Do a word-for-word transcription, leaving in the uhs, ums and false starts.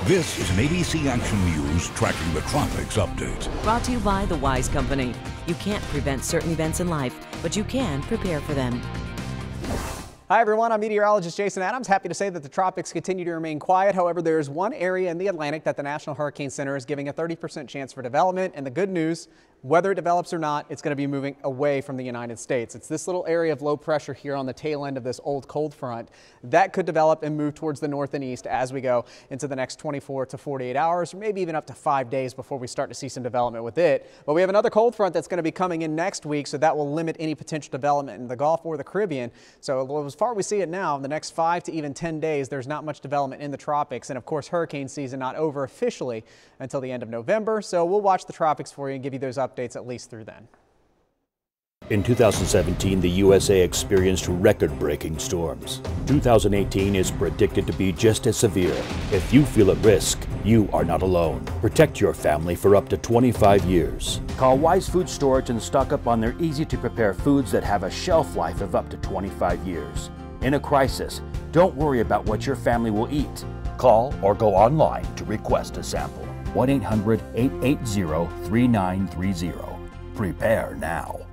This is an A B C Action News Tracking the Tropics update. Brought to you by the Wise Company. You can't prevent certain events in life, but you can prepare for them. Hi everyone, I'm meteorologist Jason Adams. Happy to say that the tropics continue to remain quiet. However, there is one area in the Atlantic that the National Hurricane Center is giving a thirty percent chance for development. And the good news, whether it develops or not, it's going to be moving away from the United States. It's this little area of low pressure here on the tail end of this old cold front that could develop and move towards the north and east as we go into the next twenty-four to forty-eight hours, or maybe even up to five days before we start to see some development with it. But we have another cold front that's going to be coming in next week, so that will limit any potential development in the Gulf or the Caribbean. So as far as we see it now, in the next five to even ten days, there's not much development in the tropics. And of course, hurricane season not over officially until the end of November. So we'll watch the tropics for you and give you those updates at least through then. In two thousand seventeen, the U S A experienced record-breaking storms. two thousand eighteen is predicted to be just as severe. If you feel at risk, you are not alone. Protect your family for up to twenty-five years. Call Wise Food Storage and stock up on their easy-to-prepare foods that have a shelf life of up to twenty-five years. In a crisis, don't worry about what your family will eat. Call or go online to request a sample. one eight hundred, eight eight zero, three nine three zero. Prepare now.